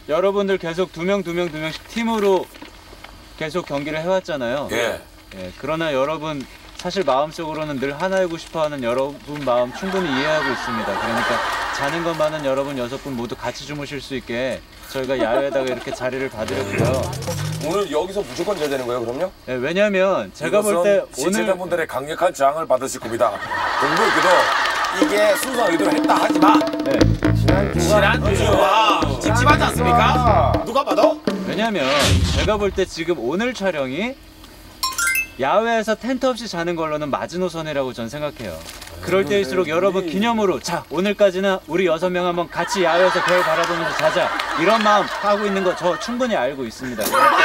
여러분들 계속 두 명씩 팀으로 계속 경기를 해왔잖아요. 예. 예, 그러나 여러분 사실 마음속으로는 늘 하나이고 싶어하는 여러분 마음 충분히 이해하고 있습니다. 그러니까 자는 것만은 여러분 6분 모두 같이 주무실 수 있게 저희가 야외에다가 이렇게 자리를 봐드렸고요. 오늘 여기서 무조건 자야 되는 거예요, 그럼요? 예, 왜냐면 제가 볼 때 오늘 시청자분들의 강력한 저항을 받으실 겁니다. 공교롭게도 이게 순수한 의도로 했다 하지만 네. 지난주와 찝찝하지 않습니까? 누가 봐도? 왜냐면 제가 볼 때 지금 오늘 촬영이 야외에서 텐트 없이 자는 걸로는 마지노선이라고 전 생각해요. 그럴 때일수록 여러분 기념으로 자 오늘까지는 우리 6명 한번 같이 야외에서 별 바라보면서 자자 이런 마음 하고 있는 거 저 충분히 알고 있습니다.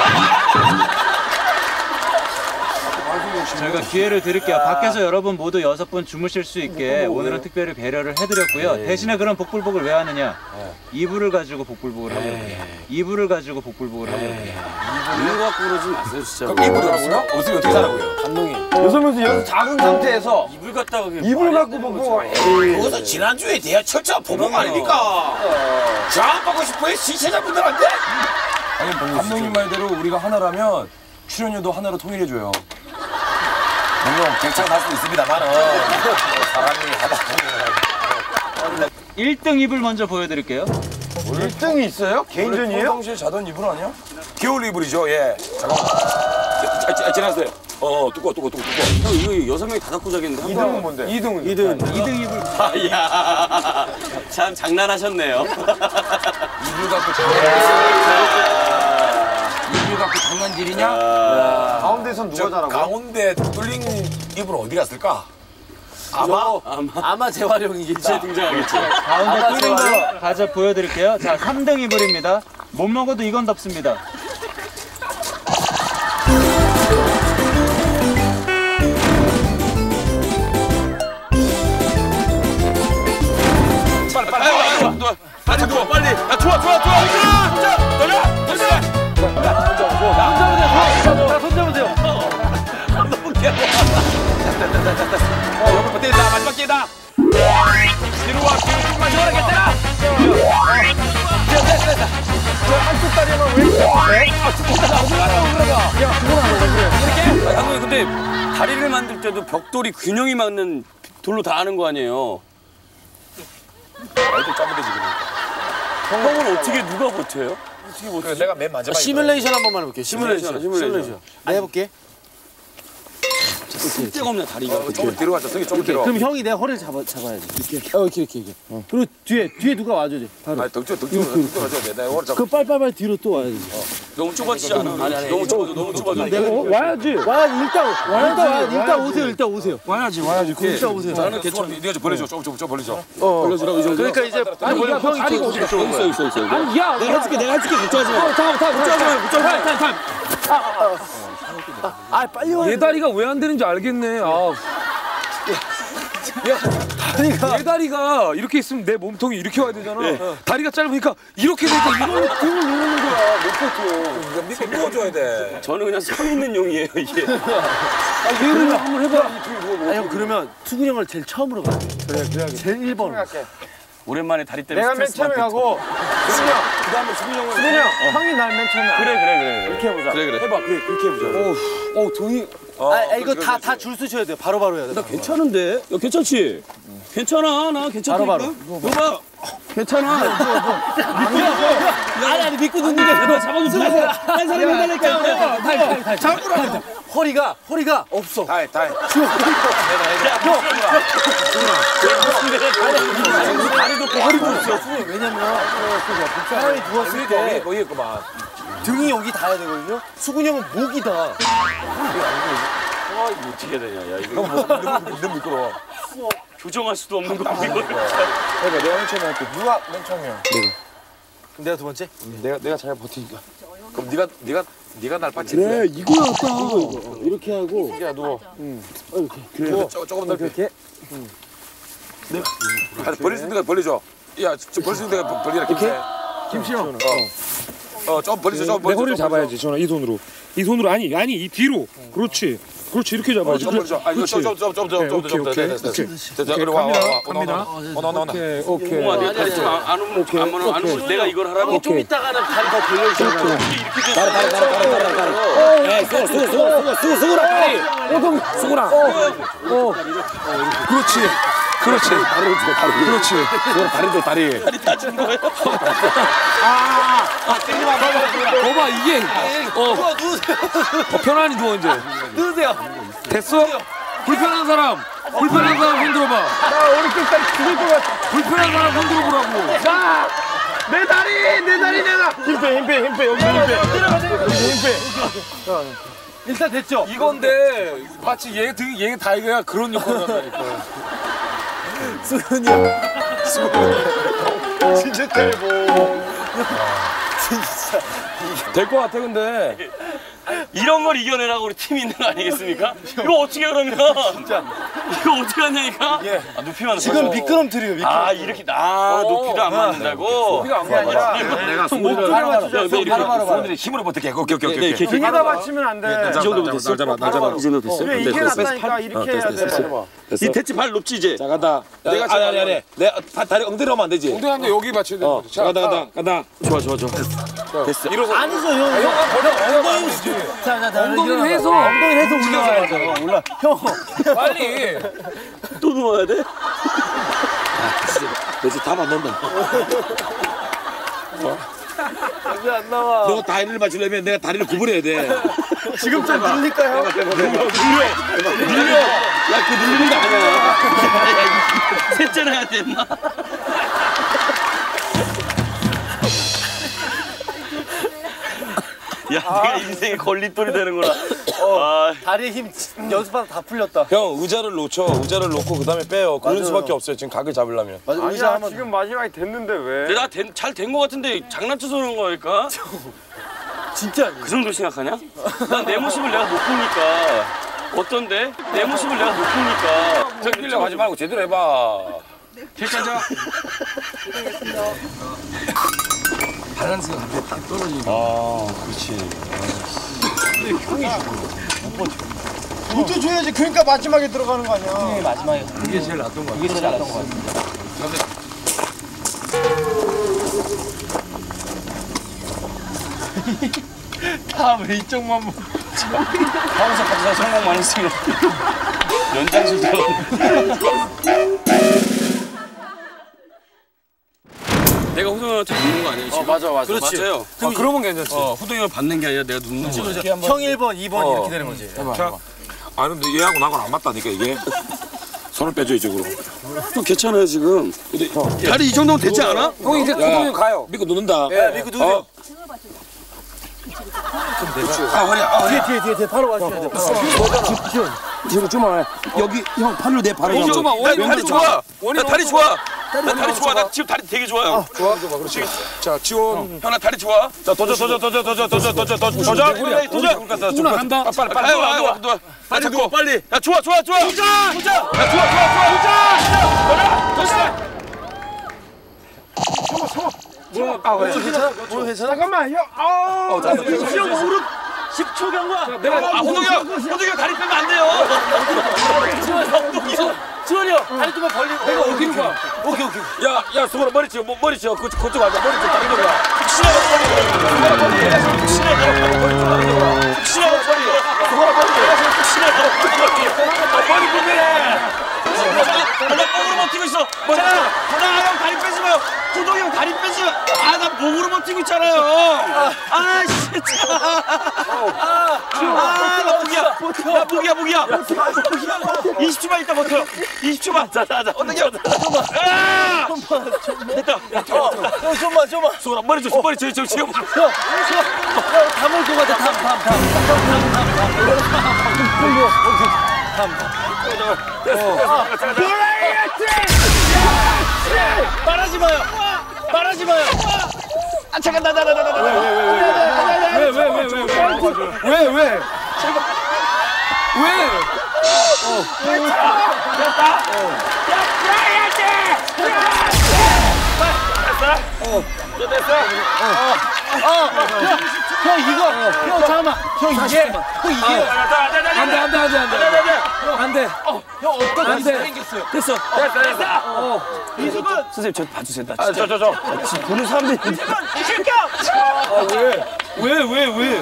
저희가 기회를 드릴게요. 밖에서 여러분 모두 6분 주무실 수 있게 오늘은 특별히 배려를 해드렸고요. 대신에 그런 복불복을 왜 하느냐? 이불을 가지고 복불복을 하려고요. 이불을 가지고 복불복을 하려고요. 이불 갖고 그러지 마세요 진짜. 그럼 이불이 없어요? 없으면 어떻게 자라고요? 감독님. 여섯 작은 상태에서 이불 갖다가 이불 갖고 보고 그것은 지난주에 대한 철저한 보복 아닙니까? 저항받고 싶어요, 시청자분들한테? 아니 감독님 말대로 우리가 하나라면 출연료도 하나로 통일해줘요. 물론 객차가 날 수도 있습니다만은 사람이 하다 보면 1등 이불 먼저 보여드릴게요. 1등이 있어요? 개인전이에요? 평상시에 자던 이불 아니야? 겨울 이불이죠, 예. 잠깐만. 지나가세요. 두꺼워. 형 이거 6명이 다 갖고 자겠는데. 2등은 뭔데? 2등 이불. 아야. 참 장난하셨네요. 이불 갖고 이불 갖고 장난질이냐? 가운데선 누가 자라고? 가운데 뚫린 이불은 어디 갔을까? 아마 재활용이 이제 등장하겠죠. 가운데 뚫린 거 가져 보여드릴게요. 자 3등 이불입니다. 못 먹어도 이건 덥습니다. 빨리. 야, 좋아. 손 잡으세요. 너무 귀여워. 여러분 버티자. 마지막 기회다. 뒤로 좀만 시원하게 했잖아. 한쪽 다리만 왜 이렇게? 형님 근데 다리를 만들 때도 벽돌이 균형이 맞는 돌로 다 하는 거 아니에요? 아이들 짜면 되지 그러니까. 형은 어떻게 누가 버텨요? 그래, 내가 맨 마지막에 시뮬레이션 한 번만 해볼게요. 시뮬레이션. 내가 해볼게. 쓸데없네 다리가. 조금 뒤로 가자. 등이 조금 뒤로. 그럼 형이 내 허리를 잡아야지. 이렇게. 그리고 뒤에 누가 와줘야 돼. 바로. 아니, 등 가져야 돼. 내가 오늘 잡. 그 빨빨빨 뒤로 또 와야지. 너무 좁아지지 않아? 아니. 너무 좁아져. 내가 와야지. 일단 오세요. 와야지. 일단 오세요. 나는 괜찮아. 네가 좀 벌려줘. 좀 벌려줘. 벌려주라고 이 정도. 그러니까 이제 아니 야 형이 다리가 어디 갔어? 있어. 아니 야 내가 해줄게 걱정하지 마. 타임. 빨리 와. 얘 다리가 왜 안 되는지 알겠네. 얘 다리가 이렇게 있으면 내 몸통이 이렇게 와야 되잖아. 다리가 짧으니까 이렇게 되니까 이걸 등을 누르는 거야. 못 버텨. 밑에 누워줘야 돼. 저는 그냥 서 있는 용이에요 이게. 얘를 한번 해봐. 형 그러면 투근 형을 제일 처음으로 가. 그래. 제일 1번. 오랜만에 다리 때문에 내가 맨 스트레스 처음에 받고. 가고 그다음에 수근이 형 형이 날 맨 처음에 와. 그래. 이렇게 해보자. 그래. 해봐. 그래 그렇게 해보자. 등이. 이거 다 줄 서셔야 돼요. 바로바로 해야 돼. 나 괜찮은데? 야 괜찮지? 괜찮아 나 괜찮다니까? 바로. 이거 봐. 괜찮아. 아니 믿고 듣는 게 너 잡아주세요. 딴 사람이 해달라니까. 잡으라. 허리가 없어. 다이. 다리도 없고 허리도 없어. 왜냐면 사람이 누웠을 때 거기 있구만. 등이 여기 닿아야 되거든요. 수근이 형은 목이 닿아. 어떻게 되냐 야 이거. 너무 미끄러워. 교정할 수도 없는 거 이거. 해봐. 내가 맨 처음에 할게. 누가 맨 처음이야? 내가 두 번째? 내가 잘 버티니까. 그럼 네가 날 받치. 그래 이거였다. 이렇게 하고. 야 누워. 그래. 조금 넓게. 이렇게. 벌릴 수 있는 거 벌려줘. 야, 벌릴 수 있는 거 벌리라. 이렇게. 김씨 형. 좀 벌리죠. 좀 내 벌리죠. 허리를 잡아야지. 전화 이 손으로. 아니 이 뒤로. 그렇지. 그렇지 이렇게 잡아야지. 아 이거 좀좀좀좀좀 됐어. 그리고 갑니다. 오케이. 엄마 내 다리 좀안 오면 내가 이걸 하라고. 좀 이따가는 다리 더 벌려주잖아. 이렇게 다리. 수그라 다리. 수그라. 그렇지. 그렇지. 다리 줘 다리. 다친 거예요? 봐봐 이게 편안히 누워 이제. 누우세요. 됐어? 불편한 사람 손 들어봐. 나 오른쪽까지 죽을 것 같아. 불편한 사람 손 들어보라고. 내 다리 내놔. 힘 빼. 여기 힘 빼. 일단 됐죠? 이건데 마치 얘 다이가 그런 역할을 한다니까. 진짜 terrible. 될 것 같아 근데. 이런 걸 이겨내라고 우리 팀이 있는 거 아니겠습니까? 이거 어떻게 그러면? 진짜. 이거 어떻게 하냐니까? 아, 높이만 지금 미끄럼틀이에요. 아 이렇게 높이도 안 맞는다고? 우리가 안 맞아. 내가 목줄에 맞추자. 손들이 힘으로 버틸게. 오케이. 등에다 맞추면 안 돼. 이 정도면 됐어? 날 잡아. 이 정도 됐어? 그래 이게 낫다니까 이렇게 해야 돼. 이 대치 발 높지 이제? 자 간다. 내가 아니. 내 다리 엉덩이로 하면 안 되지. 엉덩이한테 여기 맞춰야 돼. 자, 간다. 좋아. 됐어. 일어서. 아니죠 형. 엉덩이로 해서. 엉덩이를 해서 올라와야죠. 올라. 형. 빨리. 또 누워야 돼? 그래서 다만 넣는다. 왜 안 나와? 너 다리를 맞추려면 내가 다리를 구분해야 돼. 지금 좀 밀릴까요? 야, 그 누르는 거 아니야. 셋째나 해야 돼, 임마. 야, 내가 인생에 걸림돌이 되는구나. 다리에 힘 연습하다 다 풀렸다. 형 의자를 놓고 그다음에 빼요. 그런 수밖에 없어요. 지금 각을 잡으려면. 맞아. 의자 아니야 한번. 지금 마지막에 됐는데 왜? 내가 잘 된 거 같은데 장난쳐서 그런 거니까? 진짜. 그 정도 생각하냐? 난 내 모습을 내가 못 보니까. 어떤데? 내 모습을 내가 못 보니까. 흘려 가지 말고 제대로 해봐. 괜찮아. 문제 줘야지. 그러니까 마지막에 들어가는 거 아니야. 마지막에. 이게 제일 낫던 거 같아. 이게 제일 낫던 거 같아. 다음에 이쪽만 보. 하우스 성공 많았으면 연장술 내가 호동이한테 눕는 거 아니에요 지금? 맞아. 그렇지. 맞아요. 그러면 괜찮지. 호동이가 받는 게 아니라 내가 눕는 거야. 형 1번, 2번 이렇게 되는 거지. 아 근데 얘하고 나하고는 안 맞다니까 이게. 손을 빼줘 이쪽으로. 또 괜찮아요 지금. 근데 다리 이 정도면 되지 않아? 형 이제 호동이 가요. 믿고 누른다. 예, 믿고 누세요. 뒤에 바로 와주셔야 돼. 뒤로 좀만 여기 형 팔로 내 발을 형, 잡아. 나 다리 좋아. 나 다리 좋아. 나 다리 좋아. 나 지금 다리 되게 좋아요. 좋아. 그렇지. 자, 지원. 형 나 다리 좋아. 자 도전. 누나 간다. 빨리 와. 다리 잡고 빨리. 야 좋아. 도전. 야 좋아. 잠깐만 형. 10초 경과. 호동이 형 다리 빼면 안 돼요. 지원이 형, 다리 좀만 벌리고. 내가 어디로 가? 오케이. 야 수고라 머리 치워 그쪽 앉아 머리 좀 다른 거야. 머리 불편해. 나 목으로 버티고 있어. 형 다리 빼지 마요. 호동이 형 다리 빼지 마. 나 목으로 버티고 있잖아요. 진짜. 나 목이야. 20초만 있다 버텨. 20초만. 자. 어떻게? 됐다. 형, 좀만. 수고라 머리 저 지금. 다 먹을 것 같아. 말하지 마요. 잠깐 나. 왜? 형 이거 형 잠깐만 형 이게 형 이게 안돼. 형 어떤 안 돼. 생겼어요? 됐어. 선생님 저 봐주세요. 나 아, 진짜 지금 보는 사람들이 이 새끼야. 왜?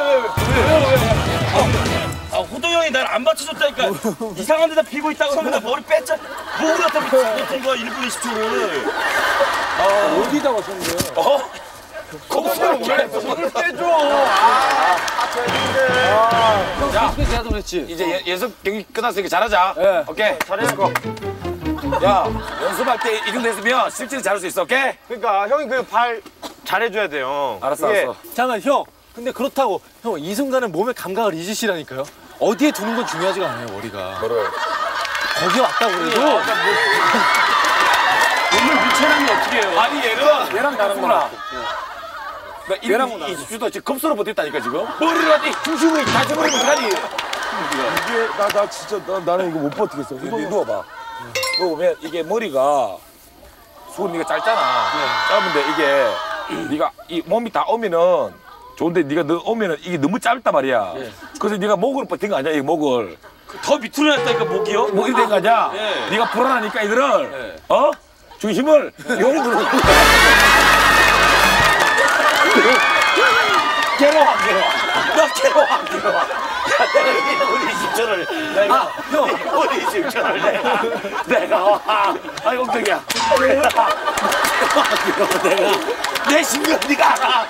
아 호동 형이 날 안 받쳐줬다니까. 이상한 데다 피고 있다고 하면 머리 뺐자. 목을 갖다 미친 거야 1분 20초를. 어디다 왔었는데? 제가 좀 했지. 이제 연습 경기 끝났으니까 잘하자. 네. 오케이. 잘했고. 야, 연습할 때 이 정도 했으면 실제로 잘할 수 있어, 오케이? 그러니까 형이 그 발 잘해줘야 돼요. 알았어, 이게 알았어. 잠깐 형. 근데 그렇다고 형 이 순간은 몸의 감각을 잊으시라니까요. 어디에 두는 건 중요하지가 않아요 머리가. 뭐를? 거기 왔다고 그래도. 몸을 밀쳐나면 어떻게 해요? 아니, 얘랑 다른구나. 나 얘랑 20주도 지금 급소로 버텼다니까, 지금? 머리를 갖다 중심을 다시 버리면 어떡하니? 이게 나 진짜 나는 이거 못 버티겠어. 너 누워봐. 너 보면 이게 머리가 수근이가 짧잖아. 짧은데 이게 네가 이 몸이 다 오면은 좋은데 네가 너 오면은 이게 너무 짧단 말이야. 그래서 네가 목을 버틴 거 아니야, 이 목을. 더 밑으로 했다니까 목이요? 목이 된 거 아니야? 예. 네가 불안하니까 이들을 중심을 요리 누르는 거야. 괴로워. 너 괴로워. 야, 내가 이게 우리 20초를 내가 우리 20초를 내가 아이 엉덩이야. 내가 내 신경 네가 알아.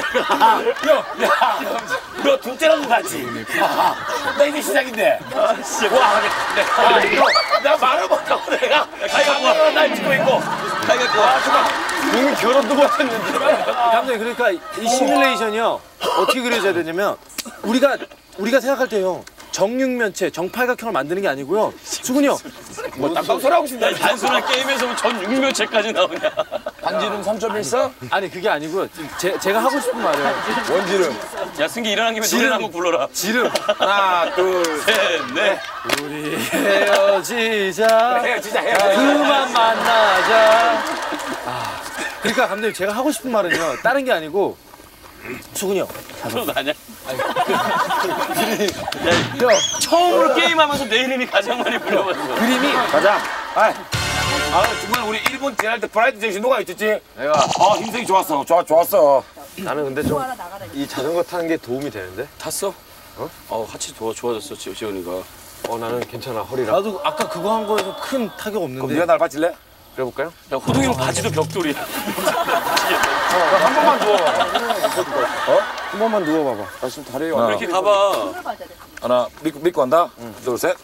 너 둘째라도 봤지? 나 이제 시작인데. 와, 내가 말을 못하고 내가 가위가 날 찍고 있고. 이미 결혼도 못했는데. 감독님 그러니까 이 시뮬레이션이요 어떻게 그려져야 되냐면 우리가 생각할 때요 정육면체 정팔각형을 만드는 게 아니고요 수근이 형 뭐 땀방소리 하고 싶냐? 단순한 게임에서 전 6면체까지 나오냐? 반지름 3.14? 아니 그게 아니고요 제가 하고 싶은 말이에요 원지름. 야 승기 일어난 김에 노래 한곡 불러라. 지름 하나, 둘, 셋, 넷. 헤어지자 해, 진짜 해. 그만 만나자 그러니까 감독님 제가 하고 싶은 말은요 다른 게 아니고 수근이 형 너 나냐? 처음으로 게임하면서 내 이름이 가장 많이 불려봤어. 그림이 가자. 아, 정말 우리 일본 지날 때 브라이트 정신 누가 있었지? 내가. 힘색이 좋았어. 좋았어. 나는 근데 좀 이 자전거 타는 게 도움이 되는데? 탔어? 같이 좋아졌어 지원이가. 나는 괜찮아 허리랑. 나도 아까 그거 한 거에서 큰 타격 그럼 없는데 네가 날 받칠래? 그래볼까요? 야 호동이 형 바지도 벽돌이야. 한 번만 누워. 한 번만 누워봐봐. 나 지금 다리가. 이렇게 가봐. 하나, 믿고 한다. 둘, 셋.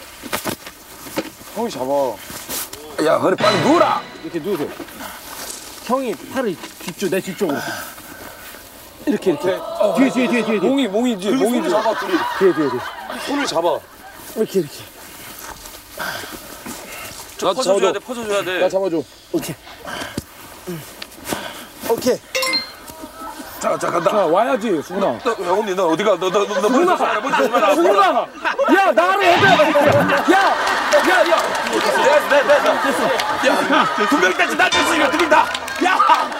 형이 잡아. 야, 허리 빨리 누워라. 이렇게 누우세요 형이 팔을 내 뒤쪽으로 이렇게 뒤에 몽이지. 뒤에 손을 잡아. 이렇게 퍼져줘야 돼, 퍼져줘야 돼. 나 잡아줘. 오케이 자, 간다. 자 와야지 수근아. 형님, 너 어디가? 너 머리 조심하라. 머리 조심하라. 수근아. 야 나를 해줘야 야. 됐어. 두명 땄지, 날 땄으니까 두명 다. 야!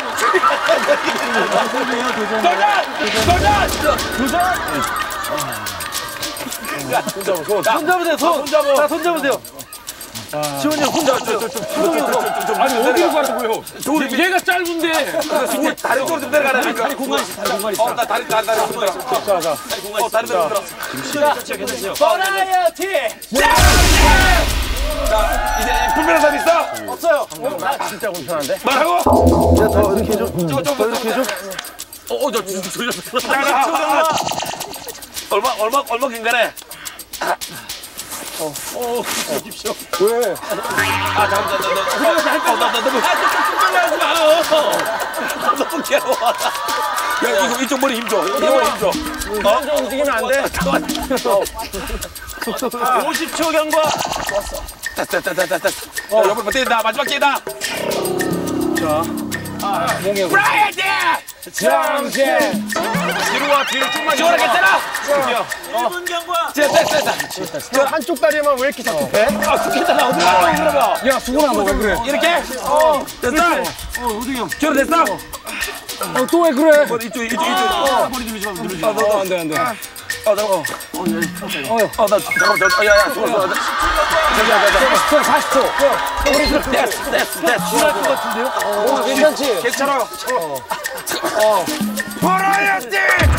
손 잡으세요 손 잡으세요 지원이 형 손 잡으세요 아니 어디로 가라고요? 얘가 짧은데. 다리 쪽으로 좀 내려가라니까. 다리 공간 있어. 나 다리 좀 들어. 다리 좀 들어. 버라이어티 자, 이제 불편한 사람 있어? 없어요 진짜 불편한데? 말하고. 야, 더 이렇게 해줘 더 이렇게 해줘 얼마 긴가네? 왜? 너무 괴로워. 야, 이쪽 머리 힘 줘. 이쪽 머리 힘 줘. 좀 움직이면 안 돼? 50초 경과. 됐어. 여러분, 때린다. 마지막 기회다. 자, 브라이어티! 정신. 뒤로 와, 뒤로 좀만. 저거라 괜찮아. 1분 경과. 저 한쪽 다리만 왜 이렇게 자꾸 배? 아, 죽겠다. 어디 가려고 그러면? 야 수근아 너 왜 그래? 이렇게. 됐다. 저로 됐어. 또 왜 그래? 이쪽. 너도 안 돼, 안 돼. 나 잠깐만, 야야, 좋아. 40초. 됐어. 괜찮지? 괜찮아. 버라이어티.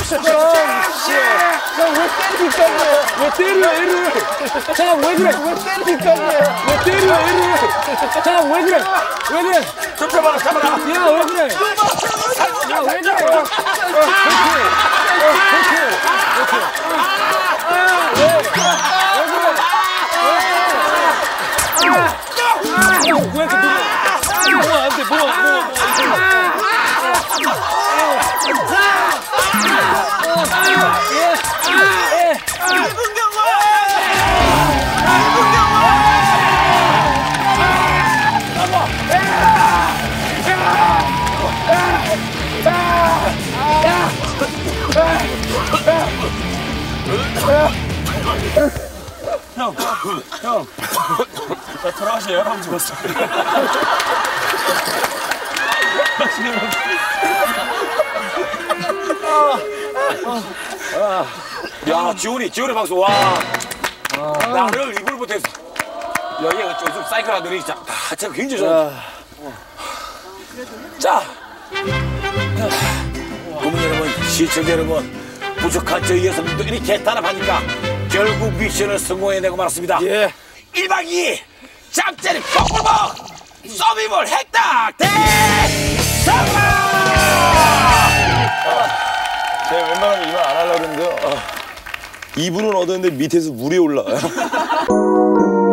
왜 때려 애를? 잠깐 왜 그래? 왜 때려 애를? 잠깐 왜 그래? 왜 그래? 좀 잡아라. 야 왜 그래? 야 왜 그래? 왜 이렇게 뭐가 안 돼? 뭐가 돌아가시죠. 한번 죽었어. 야, 지훈이 방송 와. 나를 이불 못했어. 야, 얘가 좀 사이클 하더니 자, 제가 굉장히 좋아. 자, 국민 여러분, 시청자 여러분, 부족한 저희 여성분도 이렇게 단합하니까 결국 미션을 성공해내고 말았습니다. 예. 1박 2일 짭짜리 뻑뻑뻑 서비몰 획득 대성공! 제가 웬만하면 이 말 안 하려고 그랬는데요. 2분은 얻었는데 밑에서 물이 올라와요.